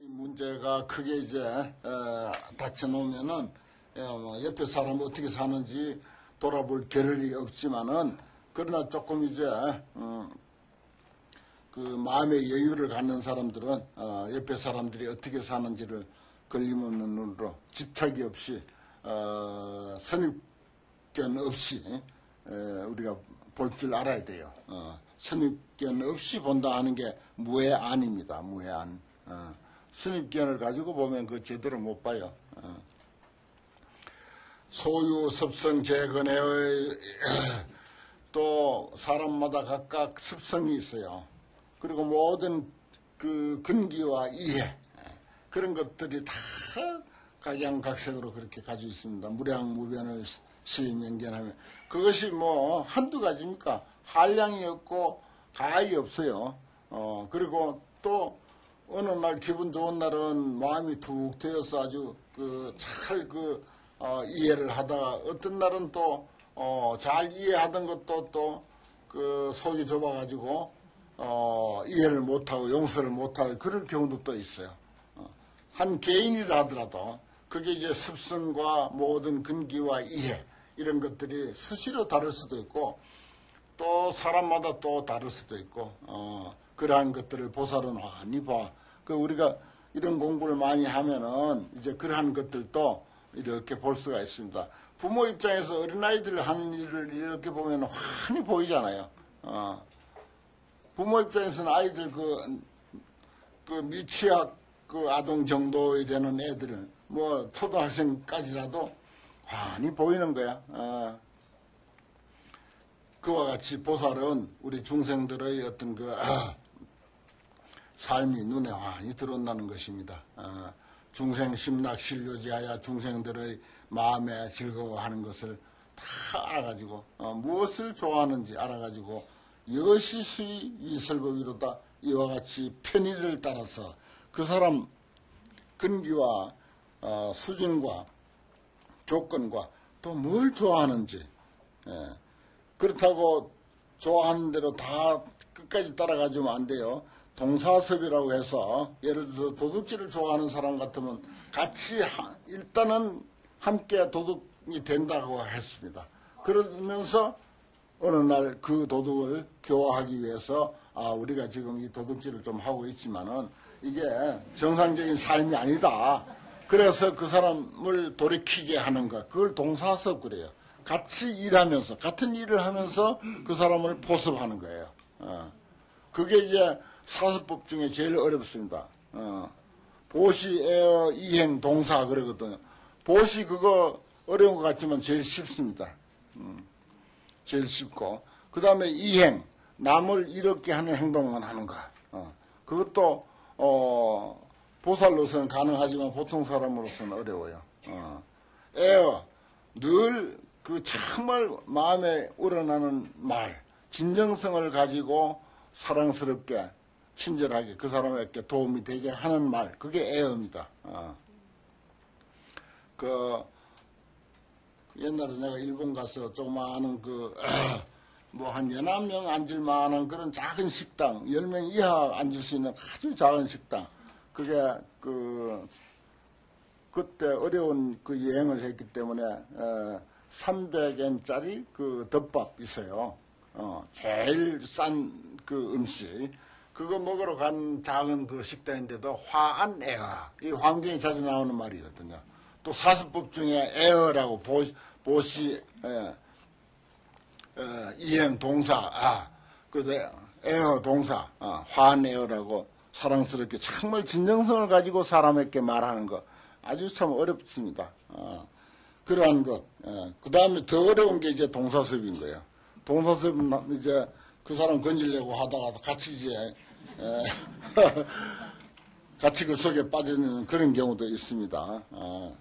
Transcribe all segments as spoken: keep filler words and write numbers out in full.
문제가 크게 이제 어, 닥쳐놓으면은 어, 뭐 옆에 사람 어떻게 사는지 돌아볼 겨를이 없지만은 그러나 조금 이제 음, 그 마음의 여유를 갖는 사람들은 어, 옆에 사람들이 어떻게 사는지를 걸림없는 눈으로 집착이 없이 어, 선입견 없이 에, 우리가 볼 줄 알아야 돼요. 어, 선입견 없이 본다 하는 게 무해안입니다. 무해안. 어, 선입견을 가지고 보면 그 제대로 못 봐요. 어. 소유, 습성, 재근해의 또 사람마다 각각 습성이 있어요. 그리고 모든 그 근기와 이해 그런 것들이 다 각양각색으로 그렇게 가지고 있습니다. 무량무변을 시인명견하며 그것이 뭐 한두 가지입니까? 한량이 없고 가히 없어요. 어 그리고 또 어느 날 기분 좋은 날은 마음이 툭 트여서 아주 그 잘 그 어, 이해를 하다가 어떤 날은 또 어, 잘 이해하던 것도 또 그 속이 좁아가지고 어, 이해를 못하고 용서를 못할 그런 경우도 또 있어요. 어, 한 개인이라 하더라도 그게 이제 습성과 모든 근기와 이해 이런 것들이 수시로 다를 수도 있고 또 사람마다 또 다를 수도 있고 어, 그러한 것들을 보살은 환히 봐. 그 우리가 이런 공부를 많이 하면은 이제 그러한 것들도 이렇게 볼 수가 있습니다. 부모 입장에서 어린아이들 하는 일을 이렇게 보면 환히 보이잖아요. 어. 부모 입장에서는 아이들 그, 그 미취학 그 아동 정도에 되는 애들은 뭐 초등학생까지라도 환히 보이는 거야. 어. 그와 같이 보살은 우리 중생들의 어떤 그 아, 삶이 눈에 환히 드러나는 것입니다. 어. 중생 심락 신료지하야 중생들의 마음에 즐거워하는 것을 다 알아가지고 어, 무엇을 좋아하는지 알아가지고 여시수이 이설법이로다 이와 같이 편의를 따라서 그 사람 근기와 어, 수준과 조건과 또 뭘 좋아하는지 예. 그렇다고 좋아하는 대로 다 끝까지 따라가지면 안 돼요. 동사섭이라고 해서 예를 들어서 도둑질을 좋아하는 사람 같으면 같이 하, 일단은 함께 도둑이 된다고 했습니다. 그러면서 어느 날 그 도둑을 교화하기 위해서 아 우리가 지금 이 도둑질을 좀 하고 있지만은 이게 정상적인 삶이 아니다. 그래서 그 사람을 돌이키게 하는 것 그걸 동사섭 그래요. 같이 일하면서 같은 일을 하면서 그 사람을 포섭하는 거예요. 어. 그게 이제 사서법 중에 제일 어렵습니다. 어. 보시, 에어, 이행, 동사 그러거든요. 보시 그거 어려운 것 같지만 제일 쉽습니다. 음. 제일 쉽고 그 다음에 이행, 남을 이롭게 하는 행동만 하는 거. 어. 그것도 어, 보살로서는 가능하지만 보통 사람으로서는 어려워요. 어. 에어, 늘 그 정말 마음에 우러나는 말, 진정성을 가지고 사랑스럽게 친절하게 그 사람에게 도움이 되게 하는 말 그게 에어입니다. 어. 그 옛날에 내가 일본 가서 조그마한 그 뭐 한 열한 명 앉을 만한 그런 작은 식당 열 명 이하 앉을 수 있는 아주 작은 식당 그게 그 그때 어려운 그 여행을 했기 때문에 어, 삼백 엔짜리 그 덮밥 있어요. 어, 제일 싼 그 음식 그거 먹으러 간 작은 그 식당인데도 화안에어 이 환경에 자주 나오는 말이거든요. 또 사수법 중에 에어라고 보, 보시 에, 에, 이행 동사 아 그래 에어 동사 어, 화안에어라고 사랑스럽게 정말 진정성을 가지고 사람에게 말하는 거 아주 참 어렵습니다. 어, 그러한 것. 그 다음에 더 어려운 게 이제 동사섭인 거예요. 동사섭은 이제 그 사람 건지려고 하다가 같이 이제 에, 같이 그 속에 빠지는 그런 경우도 있습니다. 어.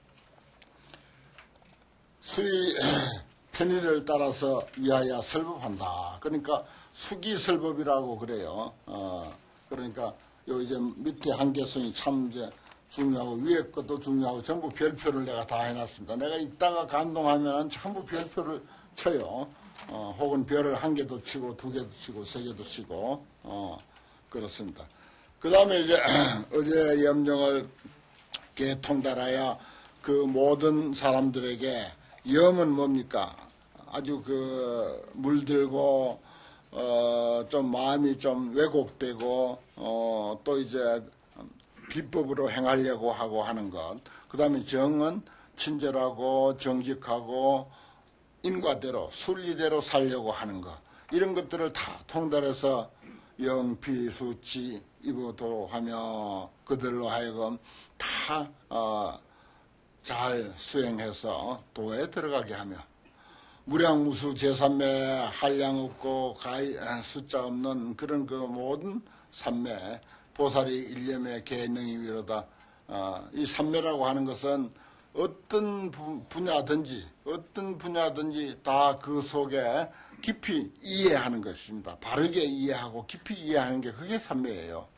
수의 편의를 따라서 위하여 설법한다. 그러니까 수기설법이라고 그래요. 어. 그러니까 요 이제 밑에 한계성이 참 이제 중요하고 위에 것도 중요하고 전부 별표를 내가 다 해놨습니다. 내가 이따가 감동하면 전부 별표를 쳐요. 어, 혹은 별을 한 개도 치고 두 개도 치고 세 개도 치고 어, 그렇습니다. 그 다음에 이제 어제 염정을 개통달하여 그 모든 사람들에게 염은 뭡니까? 아주 그 물들고 어 좀 마음이 좀 왜곡되고 어 또 이제 비법으로 행하려고 하고 하는 것. 그 다음에 정은 친절하고 정직하고 인과대로 순리대로 살려고 하는 것. 이런 것들을 다 통달해서 영피수치 이보도록 하며 그들로 하여금 다 어 잘 수행해서 도에 들어가게 하며 무량무수 제삼매 한량 없고 가히 숫자 없는 그런 그 모든 삼매 보살이 일념의 개능이 위로다. 어, 이 삼매라고 하는 것은 어떤 분야든지 어떤 분야든지 다 그 속에 깊이 이해하는 것입니다. 바르게 이해하고 깊이 이해하는 게 그게 삼매예요.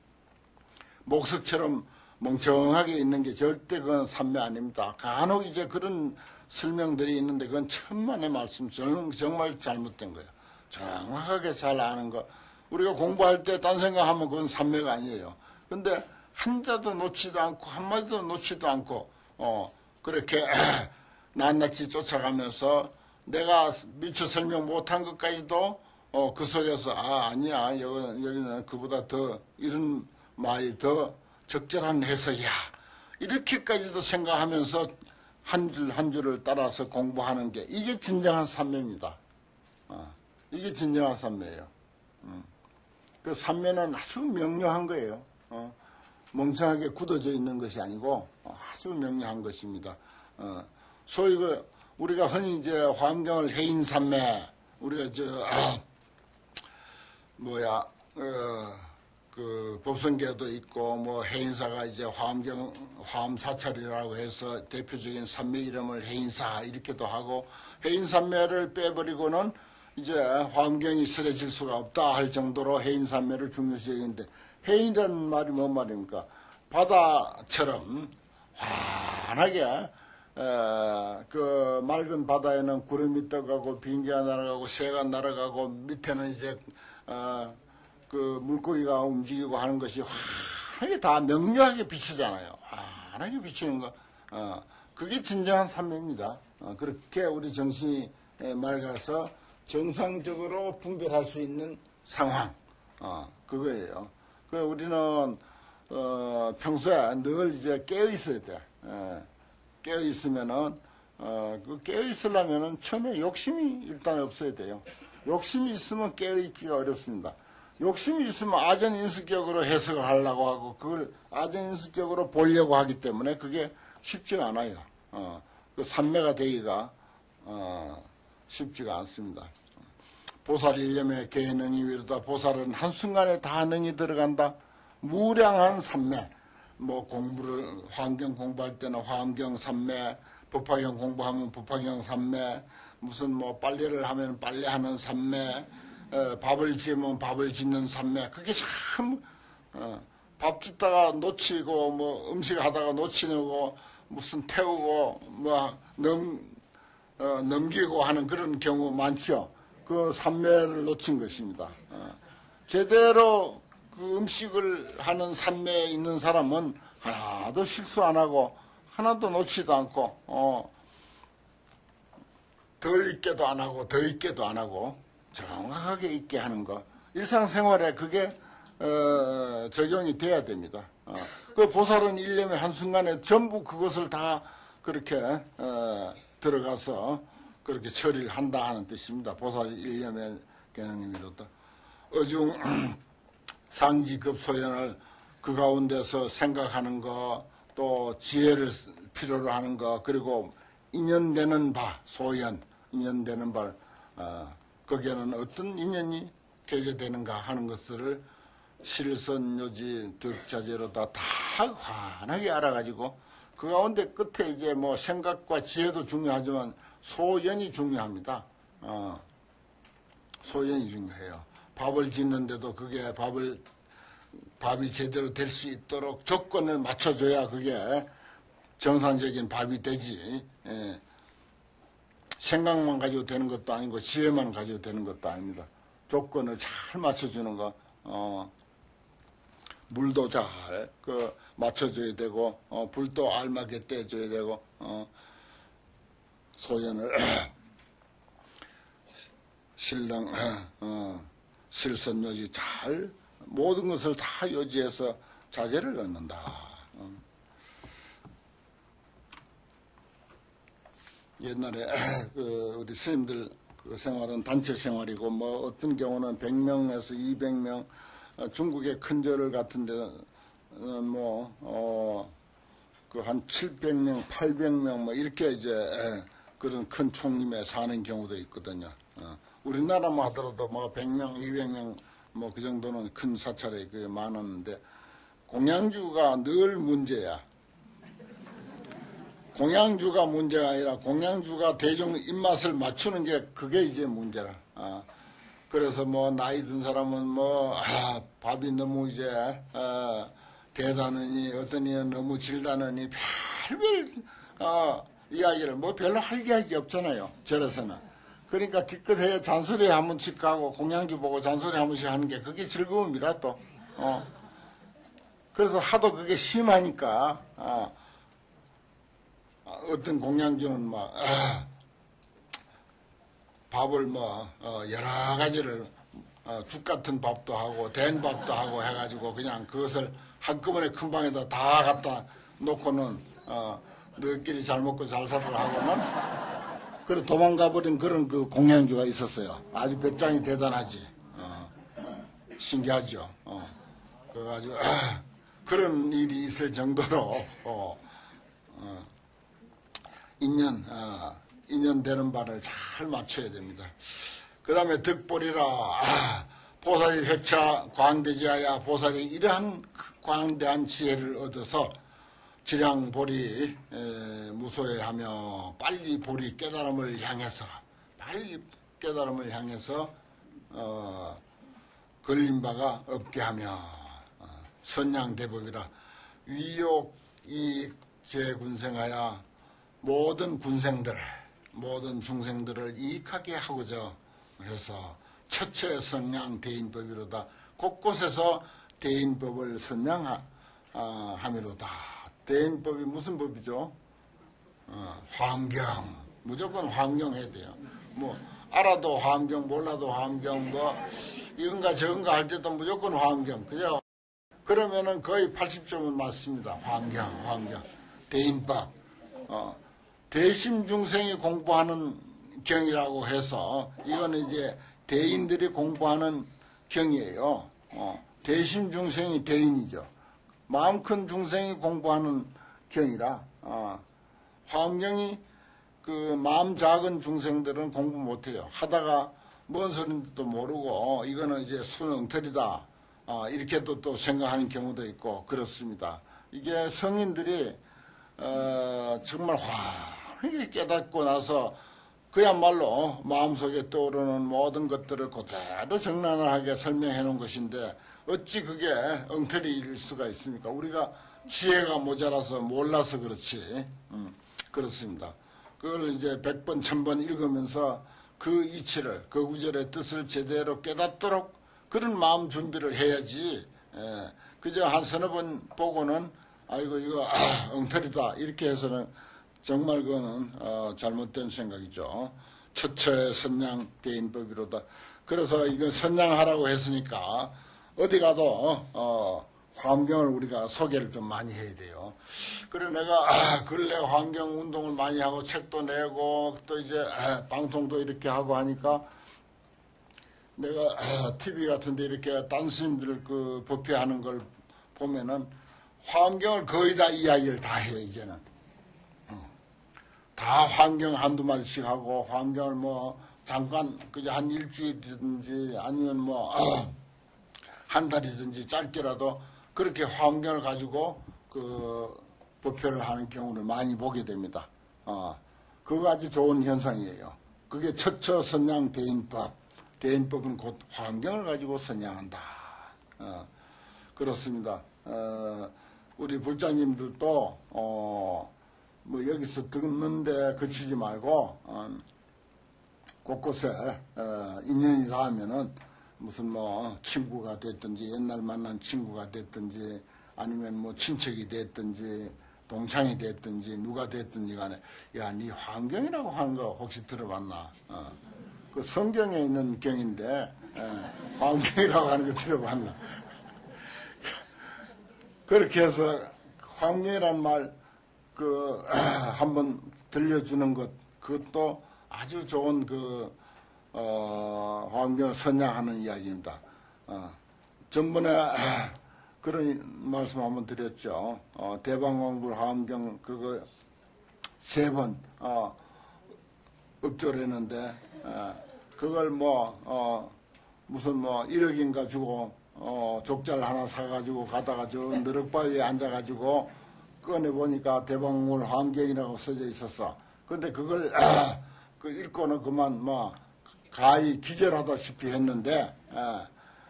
목석처럼 멍청하게 있는 게 절대 그건 삼매 아닙니다. 간혹 이제 그런 설명들이 있는데 그건 천만의 말씀, 정말 잘못된 거예요. 정확하게 잘 아는 거. 우리가 공부할 때 딴 생각하면 그건 삼매가 아니에요. 근데 한자도 놓지도 않고 한마디도 놓지도 않고 어 그렇게 낱낱이 쫓아가면서 내가 미처 설명 못한 것까지도 어 그 속에서 아 아니야 여기는, 여기는 그보다 더 이런 말이 더 적절한 해석이야. 이렇게까지도 생각하면서 한 줄 한 줄을 따라서 공부하는 게 이게 진정한 삼매입니다. 어, 이게 진정한 삼매예요. 음. 그 삼매는 아주 명료한 거예요. 어, 멍청하게 굳어져 있는 것이 아니고 어, 아주 명료한 것입니다. 어, 소위 그 우리가 흔히 이제 화엄경을 해인삼매 우리가 저 아, 뭐야 어, 그 법성계도 있고 뭐 해인사가 이제 화엄경 화엄사찰이라고 해서 대표적인 삼매 이름을 해인사 이렇게도 하고 해인삼매를 빼버리고는 이제 화엄경이 쓰러질 수가 없다 할 정도로 해인삼매를 중요시 여기는데 해인이라는 말이 뭔 말입니까? 바다처럼 환하게 에, 그 맑은 바다에는 구름이 떠가고 비행기가 날아가고 새가 날아가고 밑에는 이제 어, 그 물고기가 움직이고 하는 것이 환하게 다 명료하게 비치잖아요. 환하게 비치는 거. 어, 그게 진정한 삼매입니다. 어, 그렇게 우리 정신이 맑아서 정상적으로 분별할 수 있는 상황. 어, 그거예요. 그 우리는 어, 평소에 늘 이제 깨어 있어야 돼. 에, 깨어 있으면은 어, 그 깨어 있으려면은 처음에 욕심이 일단 없어야 돼요. 욕심이 있으면 깨어 있기가 어렵습니다. 욕심이 있으면 아전인수격으로 해석을 하려고 하고 그걸 아전인수격으로 보려고 하기 때문에 그게 쉽지가 않아요. 어, 그 삼매가 되기가 어, 쉽지가 않습니다. 보살 일념의 개능이 위로다. 보살은 한순간에 다 능이 들어간다. 무량한 삼매. 뭐 공부를 화엄경 공부할 때는 화엄경 삼매, 법화경 공부하면 법화경 삼매, 무슨 뭐 빨래를 하면 빨래하는 삼매, 에, 밥을 지으면 밥을 짓는 삼매. 그게 참 어, 밥 짓다가 놓치고 뭐 음식 하다가 놓치고 무슨 태우고 뭐 넘, 어, 넘기고 하는 그런 경우 많죠. 그 삼매를 놓친 것입니다. 어, 제대로 그 음식을 하는 삼매에 있는 사람은 하나도 실수 안 하고 하나도 놓치도 않고 어, 덜 있게도 안 하고 더 있게도 안 하고 정확하게 있게 하는 거. 일상생활에 그게 어, 적용이 돼야 됩니다. 어, 그 보살은 일념의 한순간에 전부 그것을 다 그렇게 어, 들어가서 그렇게 처리를 한다 하는 뜻입니다. 보살 일념의 개능이로다. 어중 상지급소연을 그 가운데서 생각하는 거, 또 지혜를 필요로 하는 거, 그리고 인연되는 바, 소연, 인연되는 바, 어, 거기에는 어떤 인연이 개재되는가 하는 것을 실선요지 득자재로다 다 환하게 알아가지고 그 가운데 끝에 이제 뭐 생각과 지혜도 중요하지만 소연이 중요합니다. 어, 소연이 중요해요. 밥을 짓는데도 그게 밥을 밥이 제대로 될 수 있도록 조건을 맞춰줘야 그게 정상적인 밥이 되지. 예. 생각만 가지고 되는 것도 아니고 지혜만 가지고 되는 것도 아닙니다. 조건을 잘 맞춰주는 거. 어. 물도 잘 그 맞춰줘야 되고 어, 불도 알맞게 떼줘야 되고 어, 소연을 신랑 어, 실선요지 잘 모든 것을 다 요지해서 자제를 얻는다. 어. 옛날에 그 우리 스님들 그 생활은 단체 생활이고 뭐 어떤 경우는 백 명에서 이백 명 어, 중국의 큰 절 같은 데는 뭐 어, 그 한 칠백 명, 팔백 명 뭐 이렇게 이제 그런 큰 총림에 사는 경우도 있거든요. 어. 우리나라만 하더라도 뭐 백 명, 이백 명 뭐 그 정도는 큰 사찰에 그 많았는데 공양주가 늘 문제야. 공양주가 문제가 아니라 공양주가 대중 입맛을 맞추는 게 그게 이제 문제라. 아, 그래서 뭐 나이 든 사람은 뭐 아, 밥이 너무 이제 아, 대다느니 어떤 이는 너무 질다느니 별별 아, 이야기를 뭐 별로 할 이야기 없잖아요. 절에서는. 그러니까 기껏해야 잔소리 한 번씩 가고 공양주 보고 잔소리 한 번씩 하는 게 그게 즐거움이라 또. 어. 그래서 하도 그게 심하니까 아, 어떤 공양주는 뭐 아, 밥을 뭐 어, 여러 가지를 어, 죽 같은 밥도 하고 된 밥도 하고 해가지고 그냥 그것을 한꺼번에 큰 방에다 다 갖다 놓고는 어, 너희끼리 잘 먹고 잘 살으라 하고는 그래 도망가버린 그런 그 공양주가 있었어요. 아주 배짱이 대단하지. 어, 신기하죠. 어, 그래가지고 아, 그런 일이 있을 정도로 어, 어, 인연 어, 인연 되는 바를 잘 맞춰야 됩니다. 그 다음에 득보리라 아, 보살이 회차 광대지하야 보살이 이러한 광대한 지혜를 얻어서 지량보리 무소해하며 빨리 보리 깨달음을 향해서 빨리 깨달음을 향해서 어, 걸린 바가 없게 하며 어, 선양대법이라 위욕 이익 재군생하여 모든 군생들 모든 중생들을 이익하게 하고자 해서 처처 선양 대인법이로다. 곳곳에서 대인법을 선양함이로다. 대인법이 무슨 법이죠? 어, 환경. 무조건 환경 해야 돼요. 뭐 알아도 환경, 몰라도 환경, 뭐 이건가 저건가 할 때도 무조건 환경. 그죠? 그러면은 거의 팔십 점은 맞습니다. 환경, 환경. 대인법. 어, 대심 중생이 공부하는 경이라고 해서 이거는 이제 대인들이 공부하는 경이에요. 어, 대심 중생이 대인이죠. 마음 큰 중생이 공부하는 경이라 어, 화엄경이 그 마음 작은 중생들은 공부 못해요. 하다가 뭔 소리인지도 모르고 어, 이거는 이제 순엉터리다 어, 이렇게 또, 또 생각하는 경우도 있고 그렇습니다. 이게 성인들이 어, 정말 환하게 깨닫고 나서 그야말로 마음속에 떠오르는 모든 것들을 그대로 정난하게 설명해 놓은 것인데 어찌 그게 엉터리일 수가 있습니까? 우리가 지혜가 모자라서 몰라서 그렇지. 음, 그렇습니다. 그걸 이제 백 번, 천 번 읽으면서 그 이치를, 그 구절의 뜻을 제대로 깨닫도록 그런 마음 준비를 해야지. 예, 그저 한 서너 번 보고는 아이고 이거 아, 엉터리다 이렇게 해서는 정말 그거는 어, 잘못된 생각이죠. 처처의 선양 대인법이로다. 그래서 이거 선양하라고 했으니까 어디 가도 어, 환경을 우리가 소개를 좀 많이 해야 돼요. 그래 내가 아, 근래 환경 운동을 많이 하고 책도 내고 또 이제 아, 방송도 이렇게 하고 하니까 내가 아, 티비 같은데 이렇게 딴 스님들 그 법회하는 걸 보면은 환경을 거의 다 이야기를 다 해요 이제는. 다 환경 한두 마디씩 하고 환경을 뭐 잠깐 그저 한 일주일이든지 아니면 뭐 한 달이든지 짧게라도 그렇게 환경을 가지고 그 법회를 하는 경우를 많이 보게 됩니다. 어, 그거 아주 좋은 현상이에요. 그게 처처 선양 대인법. 대인법은 곧 환경을 가지고 선양한다. 어, 그렇습니다. 어, 우리 불자님들도 어, 뭐 여기서 듣는데 그치지 말고 어, 곳곳에 어, 인연이 닿으면은 무슨 뭐 친구가 됐든지 옛날 만난 친구가 됐든지 아니면 뭐 친척이 됐든지 동창이 됐든지 누가 됐든지 간에 야, 네 환경이라고 하는 거 혹시 들어봤나? 어. 그 성경에 있는 경인데 예, 환경이라고 하는 거 들어봤나? 그렇게 해서 환경이란 말 그 한번 들려주는 것 그것도 아주 좋은 그 어, 환경을 선양하는 이야기입니다. 어, 전번에 그런 말씀 한번 드렸죠. 어, 대방왕굴 환경 그거 세 번 어, 읍조했는데 어, 그걸 뭐 어, 무슨 뭐 일억인가 주고 어, 족잘 하나 사가지고 가다가 저 너럭바위에 앉아가지고 꺼내보니까 대방왕굴 환경이라고 써져 있었어. 근데 그걸 그 읽고는 그만 뭐 가히 기절하다시피 했는데 아,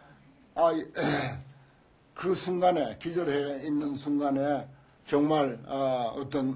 그 순간에 기절해 있는 순간에 정말 어, 어떤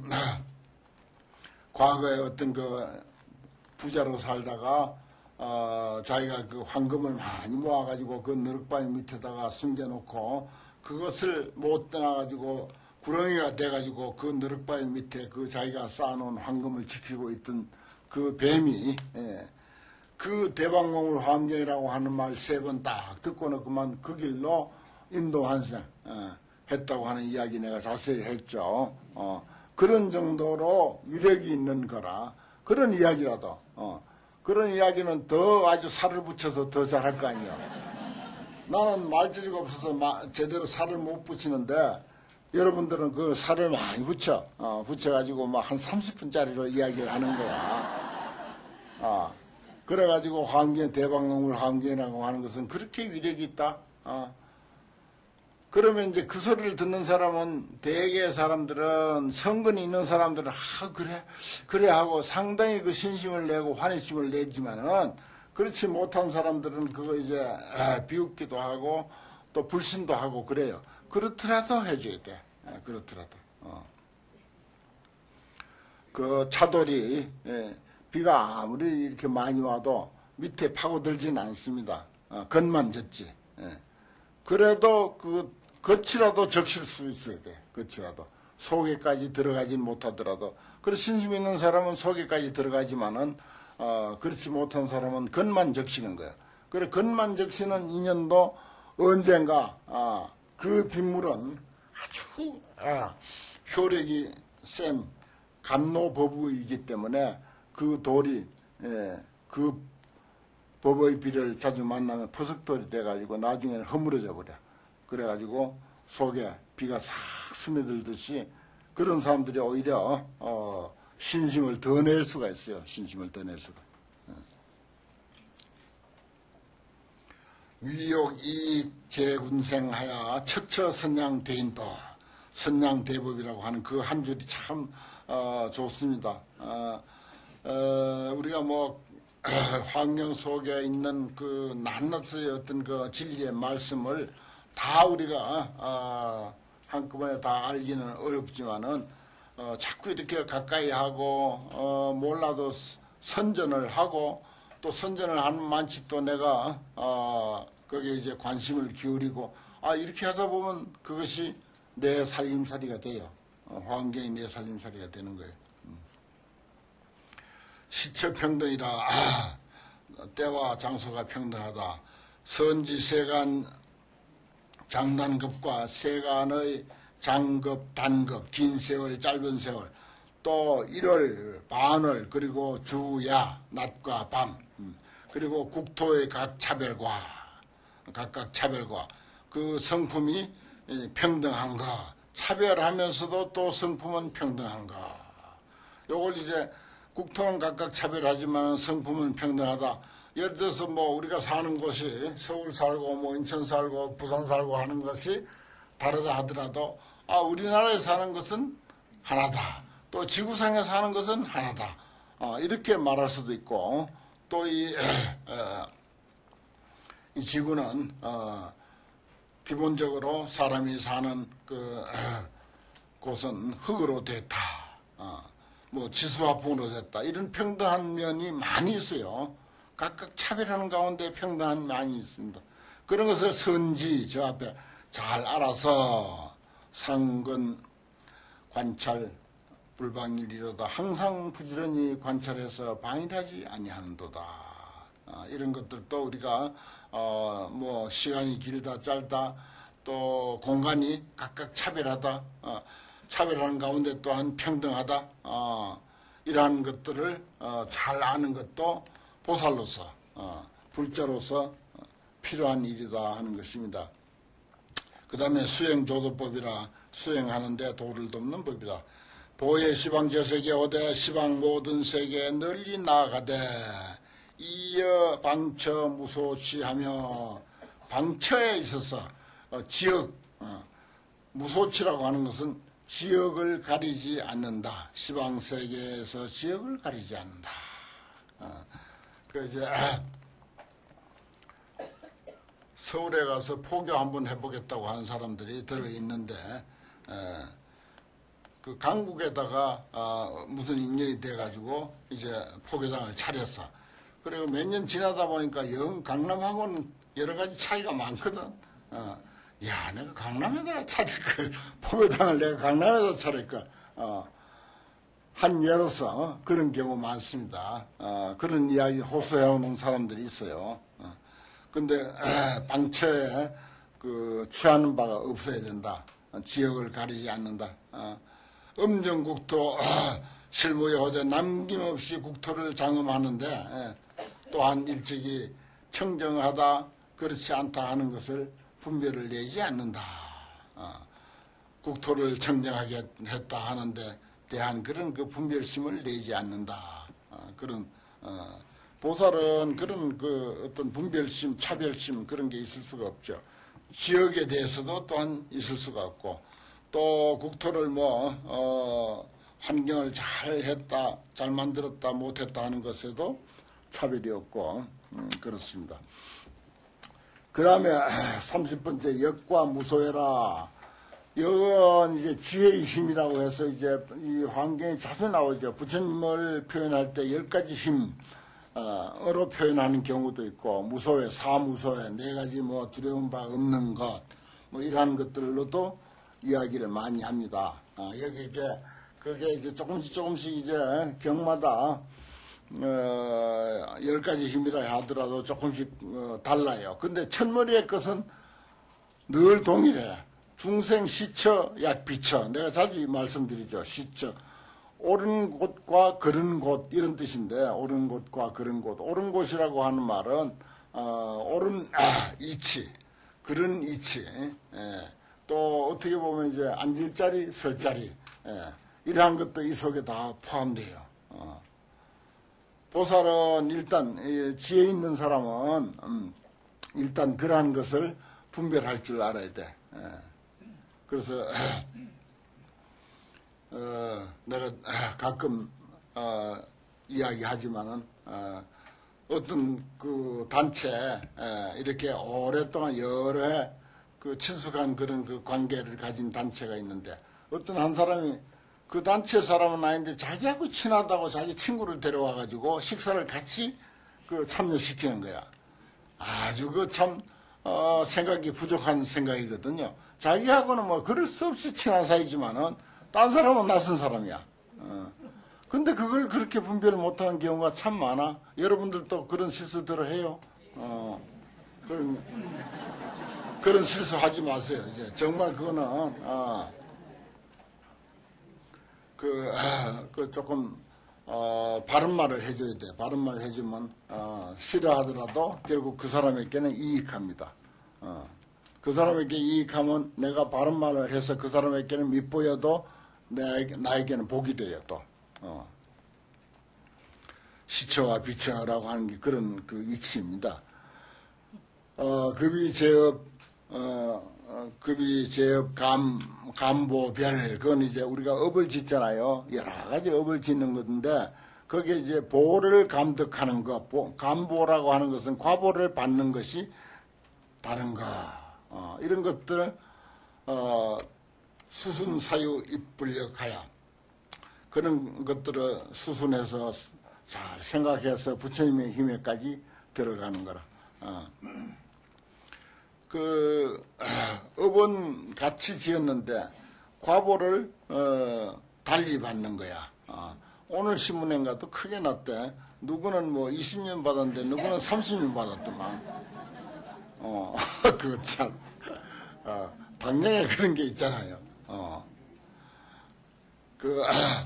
과거에 어떤 그 부자로 살다가 어, 자기가 그 황금을 많이 모아가지고 그 너럭바위 밑에다가 숨겨놓고 그것을 못 떠나가지고 구렁이가 돼가지고 그 너럭바위 밑에 그 자기가 쌓아놓은 황금을 지키고 있던 그 뱀이 예, 그 대방왕굴 환경이라고 하는 말 세 번 딱 듣고는 그만 그 길로 인도환생 어, 했다고 하는 이야기 내가 자세히 했죠. 어, 그런 정도로 위력이 있는 거라 그런 이야기라도 어, 그런 이야기는 더 아주 살을 붙여서 더 잘할 거 아니야. 나는 말재주가 없어서 마, 제대로 살을 못 붙이는데 여러분들은 그 살을 많이 붙여 어, 붙여가지고 막 한 삼십 분짜리로 이야기를 하는 거야. 어, 그래가지고 환경 대방왕굴 환경이라고 하는 것은 그렇게 위력이 있다. 어. 그러면 이제 그 소리를 듣는 사람은 대개 사람들은 성근이 있는 사람들은 아 그래 그래 하고 상당히 그 신심을 내고 환희심을 내지만은 그렇지 못한 사람들은 그거 이제 비웃기도 하고 또 불신도 하고 그래요. 그렇더라도 해줘야 돼. 그렇더라도. 어. 그 차돌이 예, 비가 아무리 이렇게 많이 와도 밑에 파고들지는 않습니다. 어, 겉만 젖지. 예. 그래도 그 겉이라도 적실 수 있어야 돼. 겉이라도. 속에까지 들어가진 못하더라도. 그래서 신심 있는 사람은 속에까지 들어가지만은 어, 그렇지 못한 사람은 겉만 적시는 거야. 그래 겉만 적시는 인연도 언젠가 아, 그 빗물은 아주 아, 효력이 센 감노법의이기 때문에 그 돌이 예, 그 법의 비를 자주 만나면 퍼석돌이 돼가지고 나중에는 허물어져 버려. 그래가지고 속에 비가 싹 스며들듯이 그런 사람들이 오히려 어, 신심을 더 낼 수가 있어요. 신심을 더 낼 수가. 위욕 이익 재군생하야 처처 선양 대인도 선양대법이라고 하는 그 한 줄이 참 어, 좋습니다. 어, 어, 우리가 뭐 환경 속에 있는 그 낱낱의 어떤 그 진리의 말씀을 다 우리가 어, 한꺼번에 다 알기는 어렵지만은 어, 자꾸 이렇게 가까이 하고 어, 몰라도 선전을 하고 또 선전을 하는 만치 또 내가 어, 거기에 이제 관심을 기울이고 아 이렇게 하다 보면 그것이 내 살림살이가 돼요. 어, 환경이 내 살림살이가 되는 거예요. 음. 시처평등이라 아, 때와 장소가 평등하다. 선지 세간 장단급과 세간의 장급, 단급, 긴 세월, 짧은 세월, 또 일월, 반월, 그리고 주야, 낮과 밤, 음. 그리고 국토의 각 차별과 각각 차별과 그 성품이 평등한가, 차별하면서도 또 성품은 평등한가. 요걸 이제 국토는 각각 차별하지만 성품은 평등하다. 예를 들어서 뭐 우리가 사는 곳이 서울 살고 뭐 인천 살고 부산 살고 하는 것이 다르다 하더라도 아 우리나라에 사는 것은 하나다. 또 지구상에 사는 것은 하나다. 어, 이렇게 말할 수도 있고 또 이 어, 이 지구는 어, 기본적으로 사람이 사는 그 어, 곳은 흙으로 됐다. 어, 뭐 지수화풍으로 됐다. 이런 평등한 면이 많이 있어요. 각각 차별하는 가운데 평등한 많이 있습니다. 그런 것을 선지 저 앞에 잘 알아서 상근 관찰 불방일이로다 항상 부지런히 관찰해서 방일하지 아니하는도다. 어, 이런 것들도 우리가 어, 뭐 시간이 길다 짧다 또 공간이 각각 차별하다 어, 차별하는 가운데 또한 평등하다 어, 이러한 것들을 어, 잘 아는 것도 보살로서 어, 불자로서 필요한 일이다 하는 것입니다. 그 다음에 수행조도법이라 수행하는데 도를 돕는 법이다. 보혜 시방 저세계 오대 시방 모든 세계에 널리 나아가되 이여 방처 무소치하며 방처에 있어서 어, 지역 어, 무소치라고 하는 것은 지역을 가리지 않는다. 시방 세계에서 지역을 가리지 않는다. 어, 그 이제 서울에 가서 포교 한번 해보겠다고 하는 사람들이 들어 있는데 그 강북에다가 어, 무슨 인연이 돼가지고 이제 포교장을 차렸어. 그리고 몇 년 지나다 보니까 영 강남하고는 여러 가지 차이가 많거든. 어, 야, 내가 강남에다가 차릴 걸 포교장을 내가 강남에다 차릴 걸. 어, 한 예로서 어, 그런 경우 많습니다. 어, 그런 이야기 호소해오는 사람들이 있어요. 어, 근데 에, 방처에 그 취하는 바가 없어야 된다. 어, 지역을 가리지 않는다. 어, 음정국토 어, 실무여호대 남김없이 국토를 장엄하는데 에, 또한 일찍이 청정하다 그렇지 않다 하는 것을 분별을 내지 않는다. 어, 국토를 청정하게 했다 하는데 대한 그런 그 분별심을 내지 않는다. 어, 그런 어, 보살은 그런 그 어떤 분별심, 차별심 그런 게 있을 수가 없죠. 지역에 대해서도 또한 있을 수가 없고 또 국토를 뭐 어, 환경을 잘 했다, 잘 만들었다, 못했다 하는 것에도 차별이 없고 음, 그렇습니다. 그 다음에 삼십 번째 역과 무소해라. 이건 이제 지혜의 힘이라고 해서 이제 이 환경에 자주 나오죠. 부처님을 표현할 때 열 가지 힘으로 표현하는 경우도 있고, 무소해, 사무소해, 네 가지 뭐 두려운 바 없는 것, 뭐 이러한 것들로도 이야기를 많이 합니다. 어, 여기 이게 그게 이제 조금씩 조금씩 이제 경마다 어, 열 가지 힘이라 하더라도 조금씩 어, 달라요. 근데 첫머리의 것은 늘 동일해. 중생 시처 약비처. 내가 자주 말씀드리죠. 시처. 옳은 곳과 그른 곳 이런 뜻인데 옳은 곳과 그른 곳. 옳은 곳이라고 하는 말은 어, 옳은 아, 이치, 그른 이치. 예. 또 어떻게 보면 이제 앉을 자리, 설 자리 예. 이러한 것도 이 속에 다 포함돼요. 어. 보살은 일단 지혜 있는 사람은 음, 일단 그러한 것을 분별할 줄 알아야 돼. 예. 그래서 어, 내가 가끔 어, 이야기하지만은 어, 어떤 그 단체 에, 이렇게 오랫동안 여러 해 그 친숙한 그런 그 관계를 가진 단체가 있는데 어떤 한 사람이 그 단체 사람은 아닌데 자기하고 친하다고 자기 친구를 데려와 가지고 식사를 같이 그 참여시키는 거야. 아주 그 참 어, 생각이 부족한 생각이거든요. 자기하고는 뭐 그럴 수 없이 친한 사이지만은 딴 사람은 낯선 사람이야. 어. 근데 그걸 그렇게 분별을 못하는 경우가 참 많아. 여러분들도 그런 실수들을 해요. 어. 그런 그런 실수 하지 마세요. 이제 정말 그거는 어. 그, 아, 그 조금 어, 바른 말을 해줘야 돼. 바른 말을 해주면 어, 싫어하더라도 결국 그 사람에게는 이익합니다. 어. 그 사람에게 이익하면 내가 바른 말을 해서 그 사람에게는 밉보여도 나에게, 나에게는 복이 돼요. 또 어. 시처와 비처라고 하는 게 그런 그 이치입니다. 어, 급이 제업 어, 어, 급이 제업 감 감보별 그건 이제 우리가 업을 짓잖아요. 여러 가지 업을 짓는 건데 거기에 이제 보를 감득하는 것, 보, 감보라고 하는 것은 과보를 받는 것이 다른 것. 어, 이런 것들 어, 수순사유 입불력하야 그런 것들을 수순해서 잘 생각해서 부처님의 힘에까지 들어가는 거라. 어. 그 업은 같이 지었는데 과보를 어, 달리 받는 거야. 어. 오늘 신문에 가도 크게 났대. 누구는 뭐 이십 년 받았는데 누구는 삼십 년 받았더만. 어, 그거 참 어, 당장에 그런 게 있잖아요. 어. 그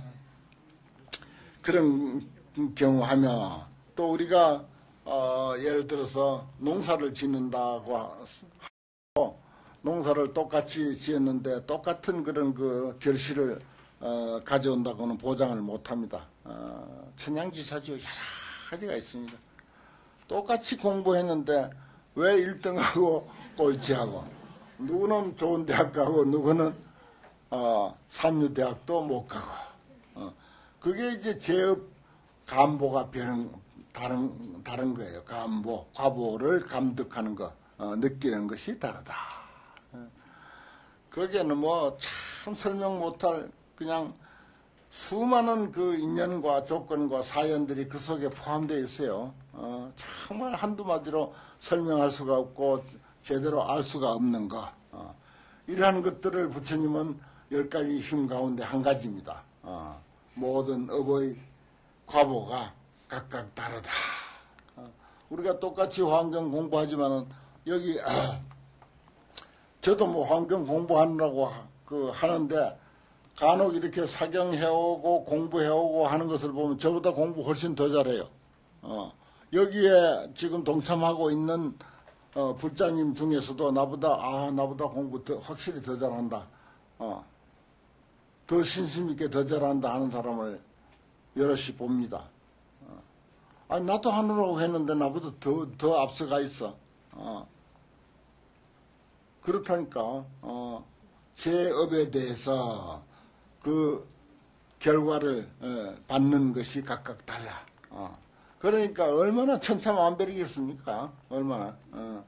그런 경우 하면 또 우리가 어, 예를 들어서 농사를 짓는다고 하고 농사를 똑같이 지었는데 똑같은 그런 그 결실을 어, 가져온다고는 보장을 못합니다. 어, 천양지차죠. 여러 가지가 있습니다. 똑같이 공부했는데 왜 일 등하고 꼴찌하고 누구는 좋은 대학 가고 누구는 어, 삼류대학도 못 가고 어, 그게 이제 제업 감보가 변한 다른 다른 거예요. 감보, 과보를 감득하는 거, 어, 느끼는 것이 다르다. 거기에는 뭐 참 설명 못할 그냥 수많은 그 인연과 조건과 사연들이 그 속에 포함되어 있어요. 어, 정말 한두 마디로 설명할 수가 없고 제대로 알 수가 없는 거. 어, 이러한 것들을 부처님은 열 가지 힘 가운데 한 가지입니다. 어, 모든 업의 과보가 각각 다르다. 어, 우리가 똑같이 환경 공부하지만은 여기 아, 저도 뭐 환경 공부하느라고 그 하는데 간혹 이렇게 사경해오고 공부해오고 하는 것을 보면 저보다 공부 훨씬 더 잘해요. 어, 여기에 지금 동참하고 있는 어, 불자님 중에서도 나보다 아 나보다 공부 더, 확실히 더 잘한다. 어, 더 신심 있게 더 잘한다 하는 사람을 여럿이 봅니다. 어, 아니 나도 하느라고 했는데 나보다 더, 더 앞서가 있어. 어, 그렇다니까 어, 제 업에 대해서 그 결과를 어, 받는 것이 각각 달라. 어. 그러니까 얼마나 천차만별이겠습니까? 얼마나. 어.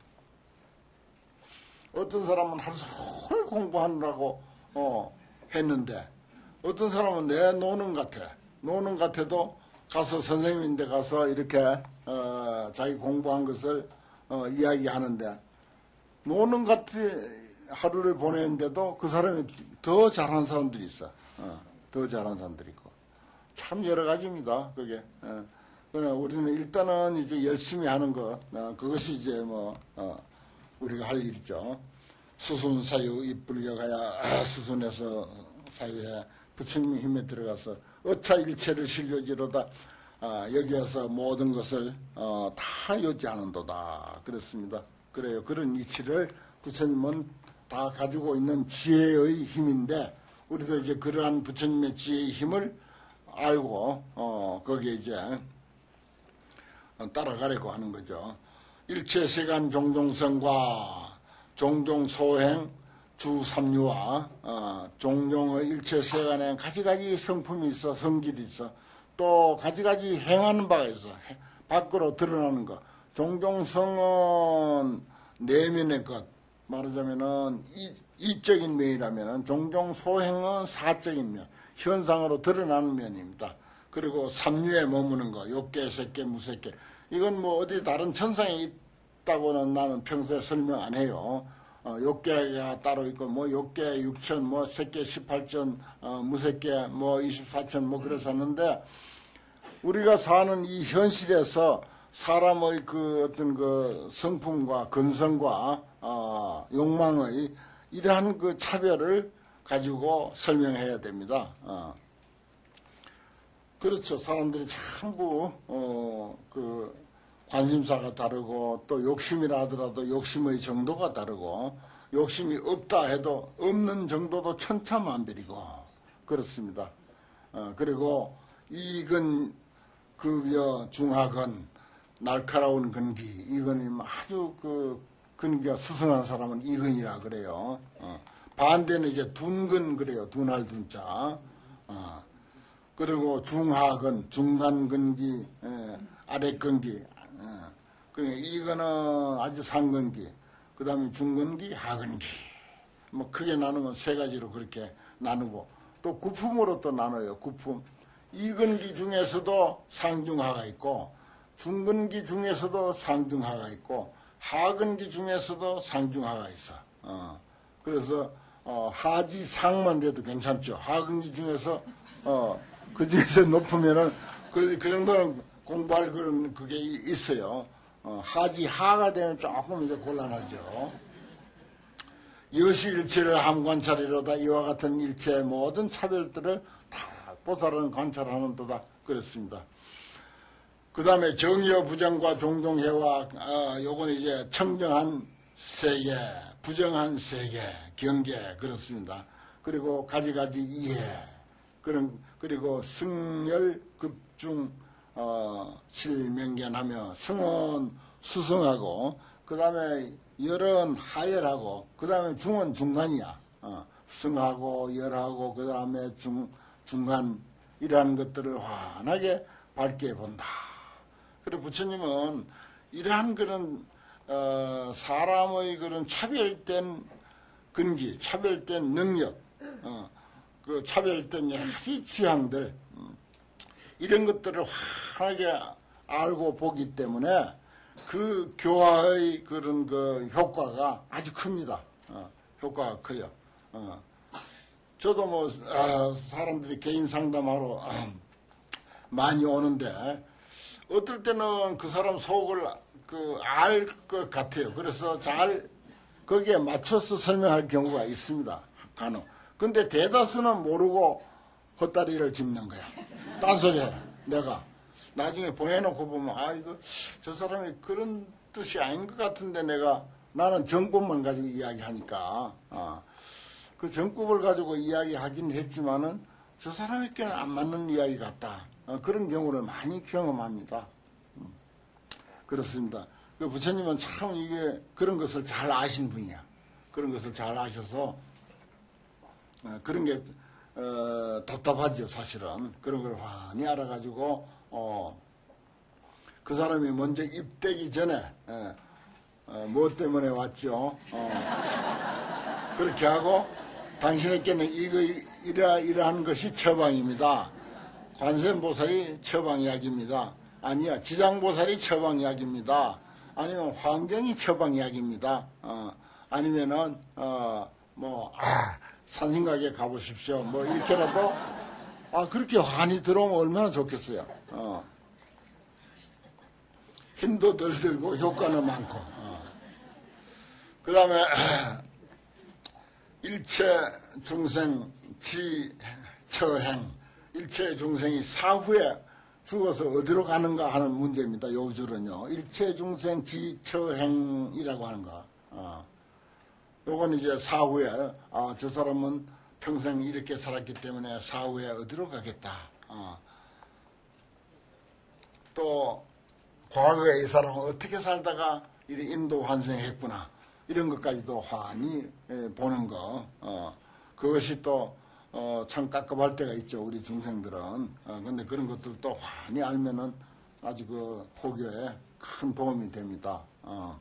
어떤 사람은 하루 종일 공부하느라고 어, 했는데 어떤 사람은 내 노는 같아. 노는 같아도 가서 선생님인데 가서 이렇게 어, 자기 공부한 것을 어, 이야기하는데 노는 같아 하루를 보내는데도 그 사람이 더 잘하는 사람들이 있어. 어, 더 잘하는 사람들이 있고. 참 여러 가지입니다. 그게. 어. 그러나 우리는 일단은 이제 열심히 하는 것, 어, 그것이 이제 뭐, 어, 우리가 할 일이죠. 수순 사유 입불려가야 아, 수순에서 사유에 부처님의 힘에 들어가서 어차 일체를 실료지로다. 아, 여기에서 모든 것을 어, 다 요지하는도다. 그렇습니다. 그래요. 그런 이치를 부처님은 다 가지고 있는 지혜의 힘인데 우리도 이제 그러한 부처님의 지혜의 힘을 알고 어, 거기에 이제 따라가려고 하는 거죠. 일체세간 종종성과 종종소행 주삼류와 어, 종종의 일체세간에 가지가지 성품이 있어, 성질이 있어. 또 가지가지 행하는 바가 있어. 밖으로 드러나는 것. 종종성은 내면의 것. 말하자면은 이, 이적인 면이라면은 종종소행은 사적인 면. 현상으로 드러나는 면입니다. 그리고 삼류에 머무는 거, 욕계, 색계, 무색계. 이건 뭐 어디 다른 천상에 있다고는 나는 평소에 설명 안 해요. 어, 욕계가 따로 있고, 뭐 욕계 육천, 뭐 색계 십팔천, 어, 무색계 뭐 이십사천, 뭐 그랬었는데, 우리가 사는 이 현실에서 사람의 그 어떤 그 성품과 근성과, 어, 욕망의 이러한 그 차별을 가지고 설명해야 됩니다. 어. 그렇죠. 사람들이 전부 어, 그 관심사가 다르고 또 욕심이라 하더라도 욕심의 정도가 다르고 욕심이 없다 해도 없는 정도도 천차만별이고 그렇습니다. 어, 그리고 이건 그여 중하건 날카로운 근기 이건이 아주 그 근기가 스승한 사람은 이근이라 그래요. 어, 반대는 이제 둔근 그래요. 둔할 둔자. 어. 그리고 중하근, 중간근기, 예, 아래근기, 예. 그러니까 이거는 아주 상근기, 그 다음에 중근기, 하근기. 뭐 크게 나누면 세 가지로 그렇게 나누고 또 구품으로 또 나눠요. 구품. 이근기 중에서도 상중하가 있고 중근기 중에서도 상중하가 있고 하근기 중에서도 상중하가 있어. 어. 그래서 어, 하지상만 돼도 괜찮죠. 하근기 중에서 어, 그 중에서 높으면은 그, 그 정도는 공부할 그런 그게 있어요. 어, 하지하가 되면 조금 이제 곤란하죠. 여시일체를 함관찰이로다. 이와 같은 일체의 모든 차별들을 다 보살은 관찰하는 도다. 그렇습니다. 그 다음에 정여 부정과 종종해와 어, 요건 이제 청정한 세계, 부정한 세계, 경계 그렇습니다. 그리고 가지가지 이해 그런 그리고 승열 급중 어, 실명견하며 승은 수승하고 그 다음에 열은 하열하고 그 다음에 중은 중간이야. 어, 승하고 열하고 그 다음에 중 중간이라는 것들을 환하게 밝게 본다. 그리고 부처님은 이러한 그런 어, 사람의 그런 차별된 근기, 차별된 능력, 어, 그 차별된 여러 가지 지향들 음, 이런 것들을 환하게 알고 보기 때문에 그 교화의 그런 그 효과가 아주 큽니다. 어, 효과가 커요. 어. 저도 뭐 어, 사람들이 개인 상담하러 어, 많이 오는데 어떨 때는 그 사람 속을 그 알 것 같아요. 그래서 잘 거기에 맞춰서 설명할 경우가 있습니다. 간혹. 근데 대다수는 모르고 헛다리를 짚는 거야. 딴소리해. 내가 나중에 보내놓고 보면 아 이거 저 사람이 그런 뜻이 아닌 것 같은데 내가 나는 정법만 가지고 이야기하니까 어. 그 정법을 가지고 이야기하긴 했지만은 저 사람에게는 안 맞는 이야기 같다. 어, 그런 경우를 많이 경험합니다. 음. 그렇습니다. 그 부처님은 참 이게 그런 것을 잘 아신 분이야. 그런 것을 잘 아셔서 어, 그런 게 어, 답답하죠. 사실은 그런 걸 환히 알아가지고 어, 그 사람이 먼저 입대기 전에 에, 어, 뭐 때문에 왔죠. 어, 그렇게 하고 당신에게는 이거 이러 이러한 것이 처방입니다. 관세음보살이 처방약입니다. 아니야 지장보살이 처방약입니다. 아니면 환경이 처방약입니다. 어, 아니면은 어, 뭐 아, 산신각에 가보십시오. 뭐 이렇게라도 아 그렇게 환히 들어오면 얼마나 좋겠어요. 어. 힘도 덜 들고 효과는 많고. 어. 그 다음에 일체 중생 지처행 일체 중생이 사후에 죽어서 어디로 가는가 하는 문제입니다. 요 줄은요. 일체 중생 지처행이라고 하는 거. 어. 요건 이제 사후에 아, 저 사람은 평생 이렇게 살았기 때문에 사후에 어디로 가겠다. 어. 또 과거에 이 사람은 어떻게 살다가 이런 인도 환생했구나. 이런 것까지도 환히 보는 거. 어. 그것이 또 어, 참 깝깝할 때가 있죠. 우리 중생들은. 어, 근데 그런 것들도 환히 알면은 아주 그 포교에 큰 도움이 됩니다. 어.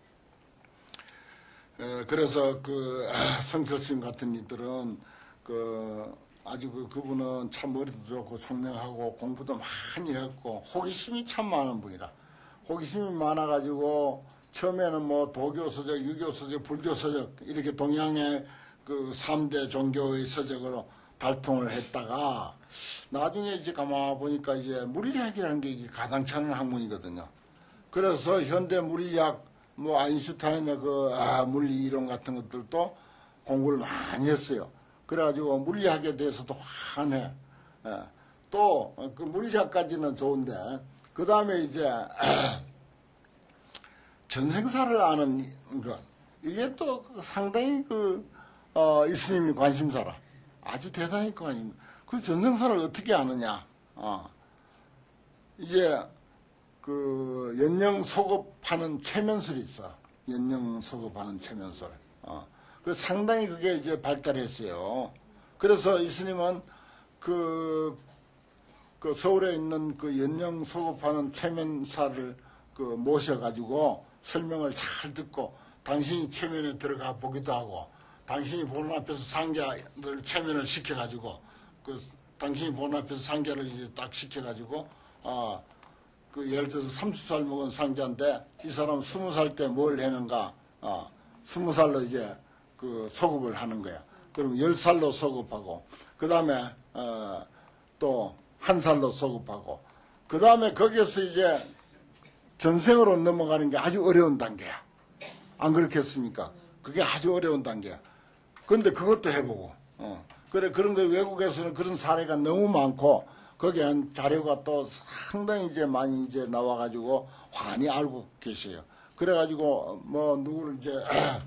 에, 그래서 그 아, 성철스님 같은 이들은 그 아주 그 그분은 참 머리도 좋고 총명하고 공부도 많이 했고 호기심이 참 많은 분이라. 호기심이 많아가지고 처음에는 뭐 도교 서적, 유교 서적, 불교 서적 이렇게 동양의 그 삼 대 종교의 서적으로 발통을 했다가 나중에 이제 가만 보니까 이제 물리학이라는 게 이게 가당찮은 학문이거든요. 그래서 현대 물리학 뭐 아인슈타인의 그 아, 물리 이론 같은 것들도 공부를 많이 했어요. 그래가지고 물리학에 대해서도 환해. 예. 또 그 물리학까지는 좋은데 그 다음에 이제 전생사를 아는 것 이게 또 상당히 그 어, 이스님이 관심사라. 아주 대단히 관심. 그 전생사를 어떻게 아느냐. 어. 이제 그 연령 소급하는 최면설이 있어. 연령 소급하는 최면설. 어. 그 상당히 그게 이제 발달했어요. 그래서 이스님은 그, 그 서울에 있는 그 연령 소급하는 최면사를 그 모셔가지고 설명을 잘 듣고 당신이 최면에 들어가 보기도 하고 당신이 보는 앞에서 상자들 최면을 시켜가지고 그 당신이 본 앞에서 상자를 이제 딱 시켜가지고, 아, 그 예를 들어서 서른 살 먹은 상자인데, 이 사람 스무 살 때 뭘 했는가, 아, 스무 살로 이제 그 소급을 하는 거야. 그럼 열 살로 소급하고, 그 다음에, 어, 또 한 살로 소급하고, 그 다음에 거기에서 이제 전생으로 넘어가는 게 아주 어려운 단계야. 안 그렇겠습니까? 그게 아주 어려운 단계야. 근데 그것도 해보고, 어. 그래, 그런 거 외국에서는 그런 사례가 너무 많고, 거기에 자료가 또 상당히 이제 많이 이제 나와가지고, 환히 알고 계셔요. 그래가지고, 뭐, 누구를 이제,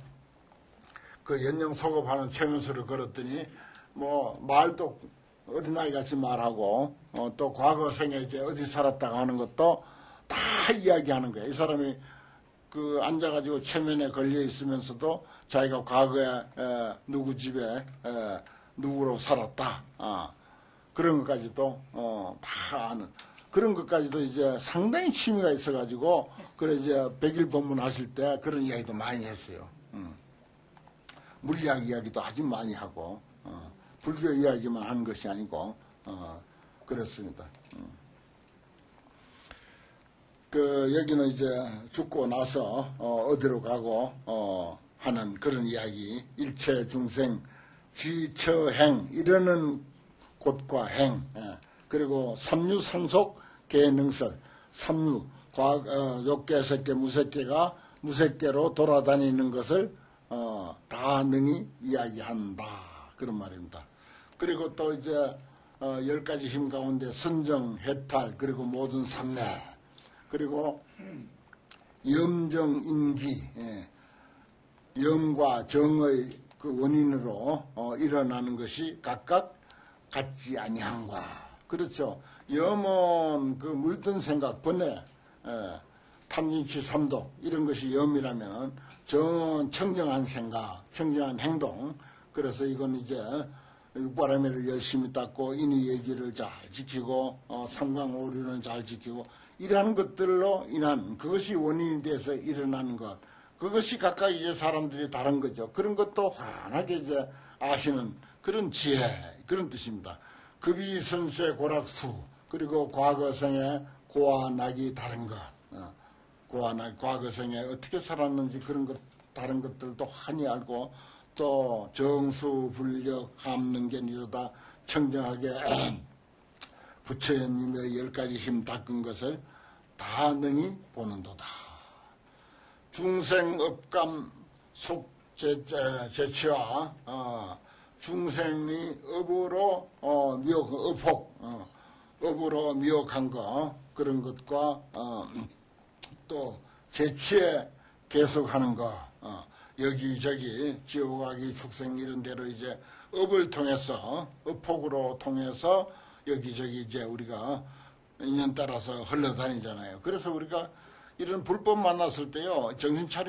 그 연령 소급하는 최면수를 걸었더니, 뭐, 말도 어린아이 같이 말하고, 어, 또 과거 생에 이제 어디 살았다가 하는 것도 다 이야기하는 거예요. 이 사람이 그 앉아가지고 최면에 걸려 있으면서도 자기가 과거에 에, 누구 집에 에, 누구로 살았다. 아, 그런 것까지도 어, 다 아는. 그런 것까지도 이제 상당히 취미가 있어가지고 그래 이제 백일 법문하실 때 그런 이야기도 많이 했어요. 음. 물리학 이야기도 아주 많이 하고 어, 불교 이야기만 하는 것이 아니고 어, 그렇습니다. 음. 그 여기는 이제 죽고 나서 어, 어디로 가고 어, 하는 그런 이야기, 일체 중생 지처행 이러는 곳과 행, 예. 그리고 삼류산속 계능설, 삼류 과학 어, 욕계, 색계, 무색계가 무색계로 돌아다니는 것을 어, 다 능히 이야기한다 그런 말입니다. 그리고 또 이제 어, 열 가지 힘 가운데 선정, 해탈, 그리고 모든 삼례, 그리고 염정, 인기, 예. 염과 정의 그 원인으로 어, 일어나는 것이 각각 같지 아니한과. 그렇죠. 염은 그 물든 생각, 번뇌, 예. 탐진치, 삼독 이런 것이 염이라면 정은 청정한 생각, 청정한 행동. 그래서 이건 이제 육바라밀을 열심히 닦고 인의 예기를 잘 지키고 어, 삼강오류는 잘 지키고 이러한 것들로 인한 그것이 원인이 돼서 일어나는 것. 그것이 각각 이제 사람들이 다른 거죠. 그런 것도 환하게 이제 아시는 그런 지혜, 그런 뜻입니다. 급이 선세 고락수, 그리고 과거생의 고와 낙이 다른 것. 어, 고와 낙, 과거생에 어떻게 살았는지 그런 것, 다른 것들도 환히 알고 또 정수, 불력, 함능견 이러다 청정하게 부처님의 열 가지 힘 닦은 것을 다 능히 보는도다. 중생업감 속제치와 어, 중생이 업으로 어, 미혹, 업혹, 어, 업으로 미혹한 거 그런 것과 어, 또 재치에 계속하는 거 어, 여기저기 지옥하기 축생 이런 데로 이제 업을 통해서 업폭으로 통해서 여기저기 이제 우리가 인연 따라서 흘러다니잖아요. 그래서 우리가 이런 불법 만났을 때요 정신 차리고